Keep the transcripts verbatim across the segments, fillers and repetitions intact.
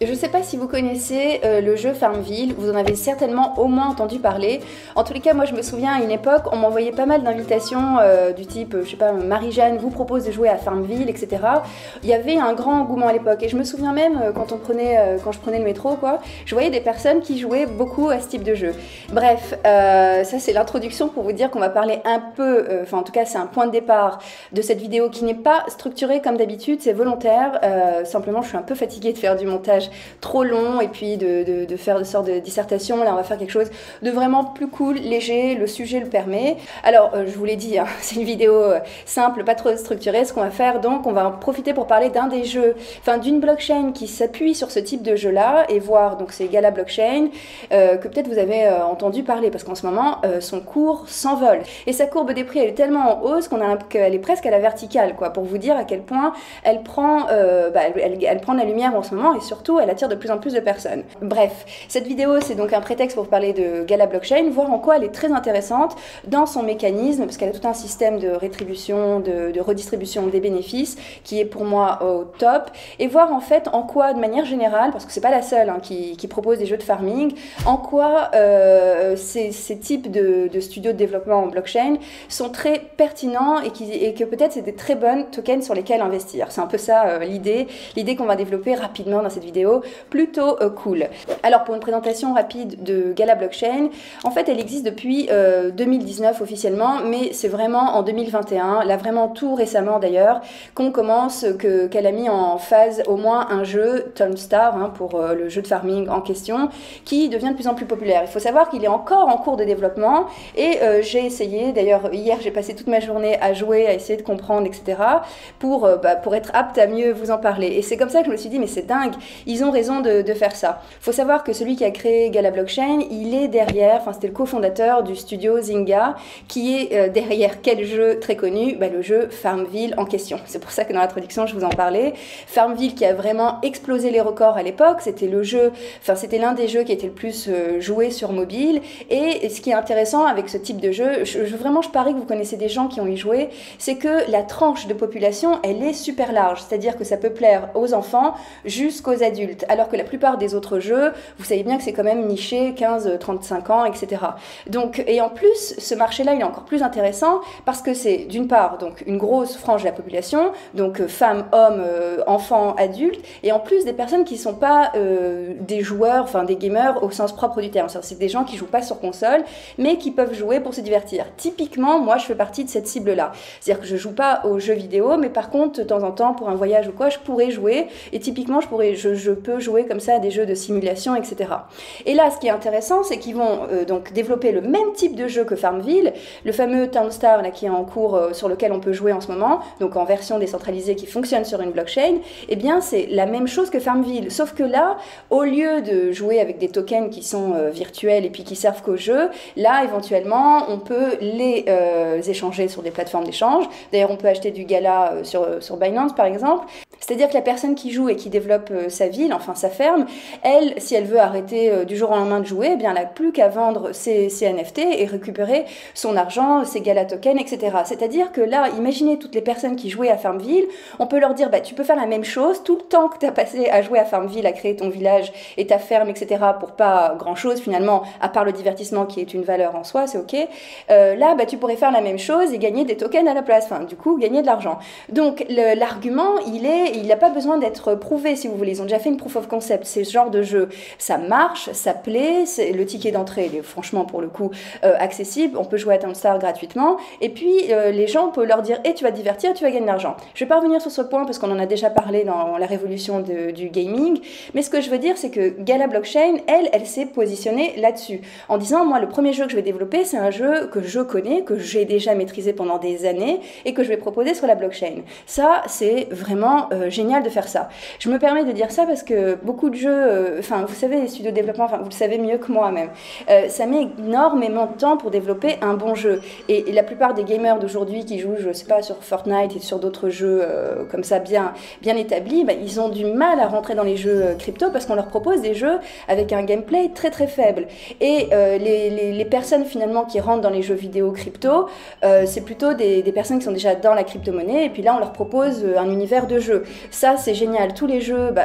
Je ne sais pas si vous connaissez euh, le jeu Farmville, vous en avez certainement au moins entendu parler. En tous les cas, moi je me souviens à une époque, on m'envoyait pas mal d'invitations euh, du type, je sais pas, Marie-Jeanne vous propose de jouer à Farmville, et cetera. Il y avait un grand engouement à l'époque et je me souviens même euh, quand, on prenait, euh, quand je prenais le métro, quoi, je voyais des personnes qui jouaient beaucoup à ce type de jeu. Bref, euh, ça c'est l'introduction pour vous dire qu'on va parler un peu, euh, enfin en tout cas c'est un point de départ de cette vidéo qui n'est pas structurée comme d'habitude, c'est volontaire. Euh, simplement je suis un peu fatiguée de faire du montage trop long et puis de, de, de faire une sorte de dissertation. Là on va faire quelque chose de vraiment plus cool, léger, le sujet le permet. Alors euh, je vous l'ai dit, hein, c'est une vidéo euh, simple, pas trop structurée. Ce qu'on va faire donc, on va en profiter pour parler d'un des jeux, enfin d'une blockchain qui s'appuie sur ce type de jeu là et voir, donc c'est Gala Blockchain, euh, que peut-être vous avez euh, entendu parler parce qu'en ce moment euh, son cours s'envole et sa courbe des prix elle est tellement en hausse qu'on a qu'elle est presque à la verticale, quoi, pour vous dire à quel point elle prend, euh, bah, elle, elle, elle prend de la lumière en ce moment et surtout elle attire de plus en plus de personnes. Bref, cette vidéo c'est donc un prétexte pour parler de Gala Blockchain, voir en quoi elle est très intéressante dans son mécanisme, parce qu'elle a tout un système de rétribution, de, de redistribution des bénéfices qui est pour moi au top, et voir en fait en quoi de manière générale, parce que c'est pas la seule hein, qui, qui propose des jeux de farming, en quoi euh, ces, ces types de, de studios de développement en blockchain sont très pertinents et, qui, et que peut-être c'est des très bonnes tokens sur lesquels investir. C'est un peu ça euh, l'idée, l'idée qu'on va développer rapidement dans cette vidéo, plutôt euh, cool. Alors pour une présentation rapide de Gala Blockchain, en fait elle existe depuis euh, deux mille dix-neuf officiellement, mais c'est vraiment en deux mille vingt et un, là vraiment tout récemment d'ailleurs, qu'on commence, que, qu'elle a mis en phase au moins un jeu, Townstar, hein, pour euh, le jeu de farming en question, qui devient de plus en plus populaire. Il faut savoir qu'il est encore en cours de développement et euh, j'ai essayé, d'ailleurs hier j'ai passé toute ma journée à jouer, à essayer de comprendre, et cetera, pour, euh, bah, pour être apte à mieux vous en parler. Et c'est comme ça que je me suis dit, mais c'est dingue, ils ont raison de, de faire ça. Il faut savoir que celui qui a créé Gala Blockchain, il est derrière, enfin c'était le cofondateur du studio Zynga, qui est euh, derrière quel jeu très connu, bah, le jeu Farmville en question. C'est pour ça que dans l'introduction je vous en parlais. Farmville qui a vraiment explosé les records à l'époque, c'était le jeu, enfin c'était l'un des jeux qui était le plus euh, joué sur mobile. Et, et ce qui est intéressant avec ce type de jeu, je, je, vraiment je parie que vous connaissez des gens qui ont y joué, c'est que la tranche de population elle est super large, c'est-à-dire que ça peut plaire aux enfants jusqu'aux adultes, alors que la plupart des autres jeux, vous savez bien que c'est quand même niché quinze à trente-cinq ans, et cetera. Donc, et en plus, ce marché-là, il est encore plus intéressant parce que c'est d'une part donc une grosse frange de la population, donc euh, femmes, hommes, euh, enfants, adultes, et en plus des personnes qui ne sont pas euh, des joueurs, enfin des gamers au sens propre du terme. C'est des gens qui jouent pas sur console, mais qui peuvent jouer pour se divertir. Typiquement, moi, je fais partie de cette cible-là. C'est-à-dire que je joue pas aux jeux vidéo, mais par contre, de temps en temps, pour un voyage ou quoi, je pourrais jouer. Et typiquement, je pourrais, je, je peux jouer comme ça à des jeux de simulation, et cetera. Et là, ce qui est intéressant, c'est qu'ils vont euh, donc développer le même type de jeu que Farmville, le fameux Townstar là qui est en cours, euh, sur lequel on peut jouer en ce moment, donc en version décentralisée qui fonctionne sur une blockchain. Eh bien, c'est la même chose que Farmville, sauf que là, au lieu de jouer avec des tokens qui sont euh, virtuels et puis qui servent qu'au jeu, là, éventuellement, on peut les euh, échanger sur des plateformes d'échange. D'ailleurs, on peut acheter du Gala euh, sur, euh, sur Binance, par exemple. C'est-à-dire que la personne qui joue et qui développe euh, sa ville, enfin sa ferme, elle, si elle veut arrêter euh, du jour au lendemain de jouer, eh bien, elle n'a plus qu'à vendre ses, ses N F T et récupérer son argent, ses Gala tokens, et cetera. C'est-à-dire que là, imaginez toutes les personnes qui jouaient à Farmville, on peut leur dire, bah, tu peux faire la même chose tout le temps que tu as passé à jouer à Farmville, à créer ton village et ta ferme, et cetera, pour pas grand-chose finalement, à part le divertissement qui est une valeur en soi, c'est ok. Euh, là, bah, tu pourrais faire la même chose et gagner des tokens à la place, enfin, du coup, gagner de l'argent. Donc, l'argument, il est, il n'a pas besoin d'être prouvé, si vous voulez. Ils ont déjà fait une proof of concept. C'est ce genre de jeu, ça marche, ça plaît, le ticket d'entrée, il est franchement, pour le coup, euh, accessible. On peut jouer à Townstar gratuitement. Et puis, euh, les gens peuvent leur dire, et hey, tu vas te divertir, tu vas gagner de l'argent. Je ne vais pas revenir sur ce point parce qu'on en a déjà parlé dans la révolution de, du gaming. Mais ce que je veux dire, c'est que Gala Blockchain, elle, elle s'est positionnée là-dessus. En disant, moi, le premier jeu que je vais développer, c'est un jeu que je connais, que j'ai déjà maîtrisé pendant des années et que je vais proposer sur la blockchain. Ça, c'est vraiment euh, génial de faire ça. Je me permets de dire ça parce que beaucoup de jeux, enfin, euh, vous savez, les studios de développement, enfin, vous le savez mieux que moi même, euh, ça met énormément de temps pour développer un bon jeu. Et, et la plupart des gamers d'aujourd'hui qui jouent, je sais pas, sur Fortnite et sur d'autres jeux euh, comme ça bien, bien établis, bah, ils ont du mal à rentrer dans les jeux crypto parce qu'on leur propose des jeux avec un gameplay très très faible. Et euh, les, les, les personnes finalement qui rentrent dans les jeux vidéo crypto, euh, c'est plutôt des, des personnes qui sont déjà dans la crypto-monnaie et puis là on leur propose un univers de jeu. Ça c'est génial. Tous les jeux, bah, en fait les jeux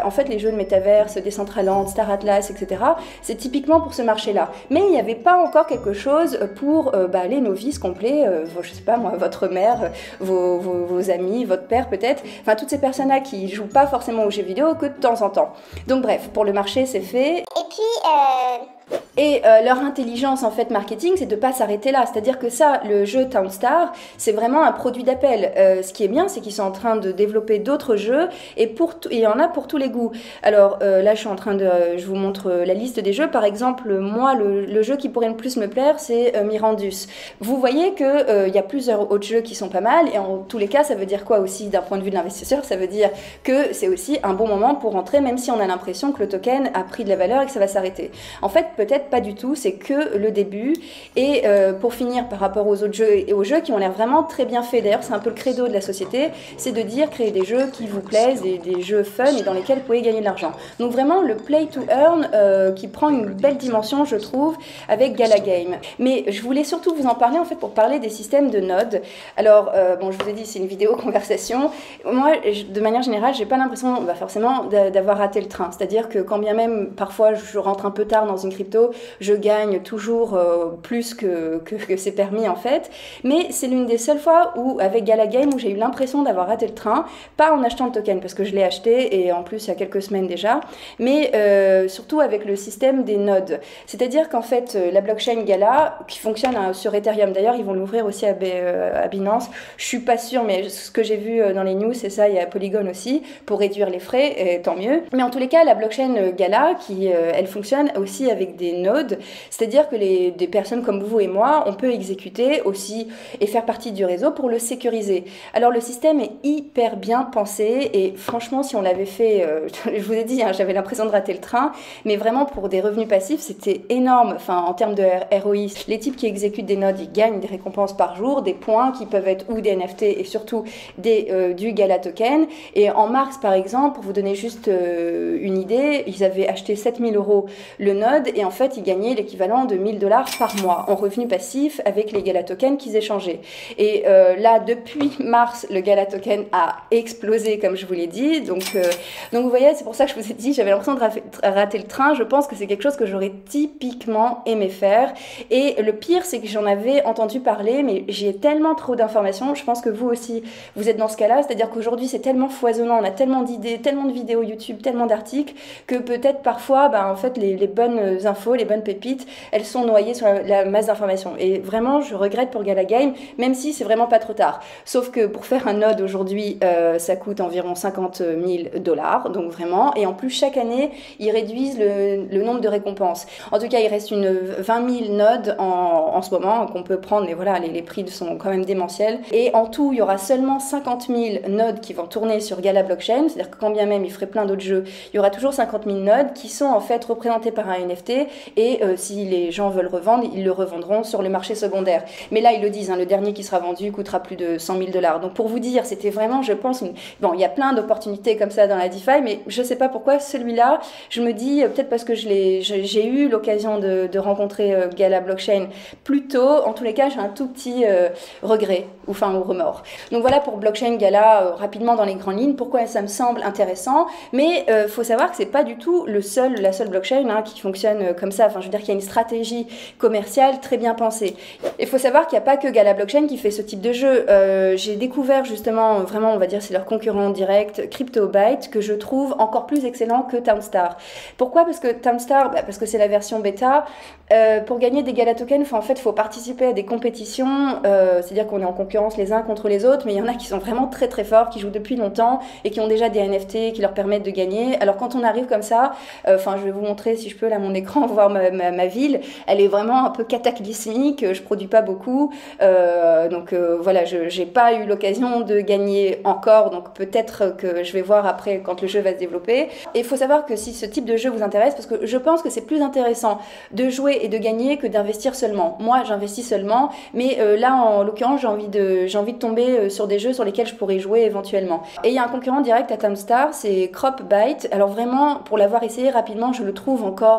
jeux de métaverse, Decentraland, Star Atlas, et cetera. C'est typiquement pour ce marché-là. Mais il n'y avait pas encore quelque chose pour euh, bah, les novices complets, euh, je sais pas moi, votre mère, vos, vos, vos amis, votre père peut-être, enfin toutes ces personnes-là qui jouent pas forcément aux jeux vidéo que de temps en temps. Donc bref, pour le marché c'est fait. Et puis... Euh... Et euh, leur intelligence en fait marketing, c'est de pas s'arrêter là. C'est-à-dire que ça, le jeu Townstar, c'est vraiment un produit d'appel. Euh, ce qui est bien, c'est qu'ils sont en train de développer d'autres jeux et pour il y en a pour tous les goûts. Alors euh, là, je suis en train de, euh, je vous montre la liste des jeux. Par exemple, moi, le, le jeu qui pourrait le plus me plaire, c'est euh, Mirandus. Vous voyez que euh, il y a plusieurs autres jeux qui sont pas mal et en tous les cas, ça veut dire quoi aussi d'un point de vue de l'investisseur? Ça veut dire que c'est aussi un bon moment pour rentrer, même si on a l'impression que le token a pris de la valeur et que ça va s'arrêter. En fait, peut-être pas du tout, c'est que le début. Et euh, pour finir, par rapport aux autres jeux et aux jeux qui ont l'air vraiment très bien faits, d'ailleurs c'est un peu le credo de la société, c'est de dire créer des jeux qui vous plaisent, des, des jeux fun et dans lesquels vous pouvez gagner de l'argent. Donc vraiment le play to earn euh, qui prend une belle dimension, je trouve, avec Gala Game. Mais je voulais surtout vous en parler en fait pour parler des systèmes de nodes. Alors euh, bon, je vous ai dit c'est une vidéo conversation. Moi, de manière générale, j'ai pas l'impression bah, forcément d'avoir raté le train. C'est-à-dire que quand bien même parfois je rentre un peu tard dans une crypto, je gagne toujours euh, plus que, que, que c'est permis en fait, mais c'est l'une des seules fois où avec Gala Game où j'ai eu l'impression d'avoir raté le train, pas en achetant le token parce que je l'ai acheté et en plus il y a quelques semaines déjà, mais euh, surtout avec le système des nodes. C'est-à-dire qu'en fait la blockchain Gala qui fonctionne hein, sur Ethereum, d'ailleurs ils vont l'ouvrir aussi à, B, euh, à Binance, je suis pas sûre mais ce que j'ai vu dans les news c'est ça, il y a Polygon aussi pour réduire les frais, et tant mieux. Mais en tous les cas la blockchain Gala qui euh, elle fonctionne aussi avec des nodes, c'est-à-dire que les, des personnes comme vous et moi, on peut exécuter aussi et faire partie du réseau pour le sécuriser. Alors le système est hyper bien pensé et franchement si on l'avait fait, euh, je vous ai dit, hein, j'avais l'impression de rater le train, mais vraiment pour des revenus passifs, c'était énorme. Enfin en termes de R O I, les types qui exécutent des nodes, ils gagnent des récompenses par jour, des points qui peuvent être ou des N F T et surtout des, euh, du Gala Token. Et en mars par exemple, pour vous donner juste euh, une idée, ils avaient acheté sept mille euros le node et en fait ils gagnaient l'équivalent de mille dollars par mois en revenus passifs avec les Gala Tokens qu'ils échangeaient. Et euh, là, depuis mars, le Gala Token a explosé, comme je vous l'ai dit. Donc, euh, donc vous voyez, c'est pour ça que je vous ai dit, j'avais l'impression de rater le train. Je pense que c'est quelque chose que j'aurais typiquement aimé faire. Et le pire, c'est que j'en avais entendu parler, mais j'ai tellement trop d'informations. Je pense que vous aussi, vous êtes dans ce cas-là. C'est-à-dire qu'aujourd'hui, c'est tellement foisonnant, on a tellement d'idées, tellement de vidéos YouTube, tellement d'articles, que peut-être parfois, ben, en fait, les, les bonnes infos, les bonnes pépites, elles sont noyées sur la, la masse d'informations. Et vraiment, je regrette pour Gala Game, même si c'est vraiment pas trop tard. Sauf que pour faire un node aujourd'hui, euh, ça coûte environ cinquante mille dollars, donc vraiment. Et en plus, chaque année, ils réduisent le, le nombre de récompenses. En tout cas, il reste une vingt mille nodes en, en ce moment qu'on peut prendre, mais voilà, les, les prix sont quand même démentiels. Et en tout, il y aura seulement cinquante mille nodes qui vont tourner sur Gala Blockchain, c'est-à-dire que quand bien même il ferait plein d'autres jeux, il y aura toujours cinquante mille nodes qui sont en fait représentés par un N F T et euh, si les gens veulent revendre, ils le revendront sur le marché secondaire. Mais là, ils le disent, hein, le dernier qui sera vendu coûtera plus de cent mille dollars. Donc pour vous dire, c'était vraiment, je pense, une... bon, il y a plein d'opportunités comme ça dans la DeFi, mais je sais pas pourquoi celui-là, je me dis, euh, peut-être parce que je l'ai, j'ai eu l'occasion de, de rencontrer euh, Gala Blockchain plus tôt, en tous les cas, j'ai un tout petit euh, regret, ou enfin, ou remords. Donc voilà pour Blockchain Gala, euh, rapidement dans les grandes lignes, pourquoi ça me semble intéressant, mais il euh, faut savoir que c'est pas du tout le seul, la seule blockchain hein, qui fonctionne euh, comme ça, enfin je veux dire qu'il y a une stratégie commerciale très bien pensée. Il faut savoir qu'il n'y a pas que Gala Blockchain qui fait ce type de jeu. Euh, j'ai découvert justement, vraiment on va dire c'est leur concurrent direct, CryptoByte, que je trouve encore plus excellent que Townstar. Pourquoi? Parce que Townstar, bah, parce que c'est la version bêta, euh, pour gagner des Gala Tokens, faut, en fait il faut participer à des compétitions, euh, c'est-à-dire qu'on est en concurrence les uns contre les autres, mais il y en a qui sont vraiment très très forts, qui jouent depuis longtemps et qui ont déjà des N F T qui leur permettent de gagner. Alors quand on arrive comme ça, enfin euh, je vais vous montrer si je peux là mon écran, voir ma, ma, ma ville, elle est vraiment un peu cataclysmique, je produis pas beaucoup, euh, donc euh, voilà, je j'ai pas eu l'occasion de gagner encore, donc peut-être que je vais voir après quand le jeu va se développer. Et il faut savoir que si ce type de jeu vous intéresse, parce que je pense que c'est plus intéressant de jouer et de gagner que d'investir seulement. Moi j'investis seulement, mais euh, là en l'occurrence j'ai envie de j'ai envie de tomber sur des jeux sur lesquels je pourrais jouer éventuellement. Et il y a un concurrent direct à Townstar, c'est CropByte. Alors vraiment, pour l'avoir essayé rapidement, je le trouve encore mieux.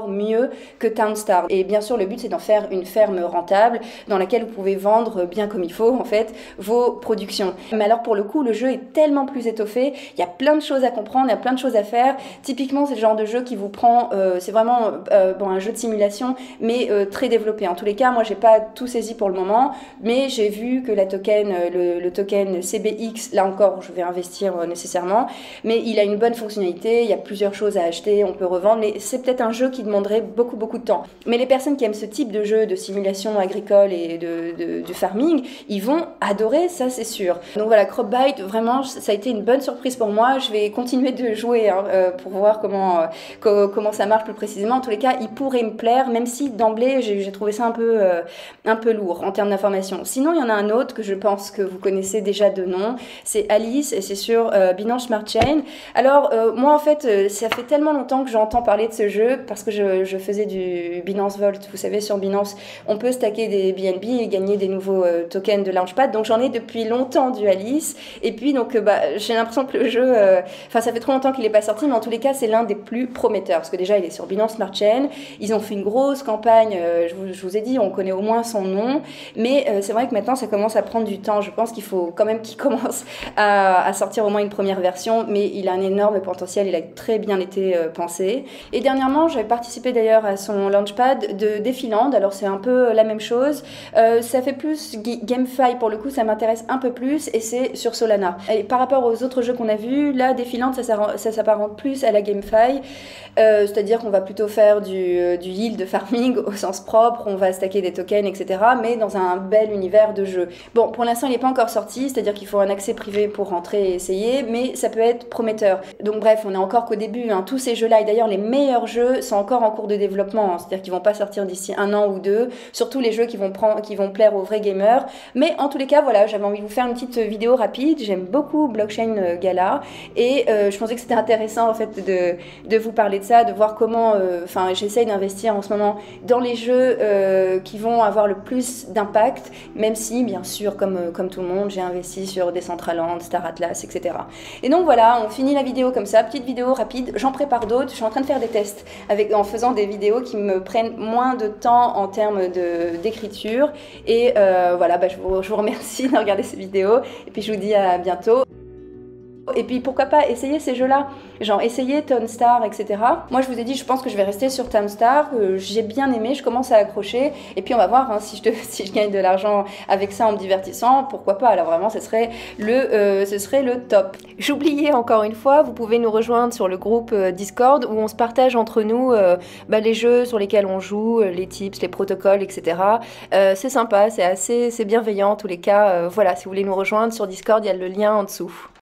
que Townstar. Et bien sûr, le but c'est d'en faire une ferme rentable dans laquelle vous pouvez vendre bien comme il faut en fait vos productions. Mais alors pour le coup, le jeu est tellement plus étoffé, il y a plein de choses à comprendre, il y a plein de choses à faire. Typiquement, c'est le genre de jeu qui vous prend, euh, c'est vraiment euh, bon, un jeu de simulation, mais euh, très développé. En tous les cas, moi j'ai pas tout saisi pour le moment, mais j'ai vu que la token, le, le token C B X, là encore, je vais investir euh, nécessairement, mais il a une bonne fonctionnalité, il y a plusieurs choses à acheter, on peut revendre, mais c'est peut-être un jeu qui demanderait beaucoup beaucoup de temps. Mais les personnes qui aiment ce type de jeu de simulation agricole et de, de, de farming, ils vont adorer, ça c'est sûr. Donc voilà, Cropbyte, vraiment, ça a été une bonne surprise pour moi. Je vais continuer de jouer hein, euh, pour voir comment, euh, co comment ça marche plus précisément. En tous les cas, il pourrait me plaire, même si d'emblée, j'ai trouvé ça un peu, euh, un peu lourd en termes d'information. Sinon, il y en a un autre que je pense que vous connaissez déjà de nom, c'est Alice, et c'est sur euh, Binance Smart Chain. Alors, euh, moi, en fait, euh, ça fait tellement longtemps que j'entends parler de ce jeu, parce que je, je faisais du Binance Vault. Vous savez, sur Binance, on peut stacker des B N B et gagner des nouveaux euh, tokens de Launchpad. Donc, j'en ai depuis longtemps du Alice. Et puis, donc, euh, bah, j'ai l'impression que le jeu, enfin, euh, ça fait trop longtemps qu'il n'est pas sorti, mais en tous les cas, c'est l'un des plus prometteurs, parce que déjà, il est sur Binance Smart Chain. Ils ont fait une grosse campagne, euh, je, vous, je vous ai dit, on connaît au moins son nom, mais euh, c'est vrai que maintenant, ça commence à prendre du temps. Je pense qu'il faut quand même qu'il commence à, à sortir au moins une première version, mais il a un énorme potentiel, il a très bien été euh, pensé. Et dernièrement, j'avais participé d'ailleurs à son launchpad de Defiland, alors c'est un peu la même chose. Euh, ça fait plus GameFi, pour le coup, ça m'intéresse un peu plus, et c'est sur Solana. Et par rapport aux autres jeux qu'on a vus, là, Defiland, ça, ça s'apparente plus à la GameFi, euh, c'est-à-dire qu'on va plutôt faire du, du yield farming au sens propre, on va stacker des tokens, et cetera, mais dans un bel univers de jeu. Bon, pour l'instant, il n'est pas encore sorti, c'est-à-dire qu'il faut un accès privé pour rentrer et essayer, mais ça peut être prometteur. Donc bref, on est encore qu'au début, hein. Tous ces jeux-là, et d'ailleurs les meilleurs jeux sont encore en cours de développement, hein. C'est-à-dire qu'ils vont pas sortir d'ici un an ou deux, surtout les jeux qui vont, prendre, qui vont plaire aux vrais gamers. Mais en tous les cas, voilà, j'avais envie de vous faire une petite vidéo rapide. J'aime beaucoup Blockchain Gala, et euh, je pensais que c'était intéressant en fait de, de vous parler de ça, de voir comment, enfin euh, j'essaye d'investir en ce moment dans les jeux euh, qui vont avoir le plus d'impact, même si bien sûr, comme, euh, comme tout le monde, j'ai investi sur Decentraland, Star Atlas, et cetera. Et donc voilà, on finit la vidéo comme ça, petite vidéo rapide. J'en prépare d'autres, je suis en train de faire des tests avec, en faisant des vidéos qui me prennent moins de temps en termes d'écriture. Et euh, voilà, bah, je, vous, je vous remercie de regarder cette vidéo, et puis je vous dis à bientôt. Et puis pourquoi pas essayer ces jeux-là, genre essayer Townstar, et cetera. Moi je vous ai dit, je pense que je vais rester sur Townstar, euh, j'ai bien aimé, je commence à accrocher, et puis on va voir hein, si, je te, si je gagne de l'argent avec ça en me divertissant, pourquoi pas, alors vraiment ce serait le, euh, ce serait le top. J'oubliais encore une fois, vous pouvez nous rejoindre sur le groupe euh, Discord où on se partage entre nous euh, bah, les jeux sur lesquels on joue, euh, les tips, les protocoles, et cetera. Euh, c'est sympa, c'est assez, c'est bienveillant en tous les cas, euh, voilà, si vous voulez nous rejoindre sur Discord, il y a le lien en dessous.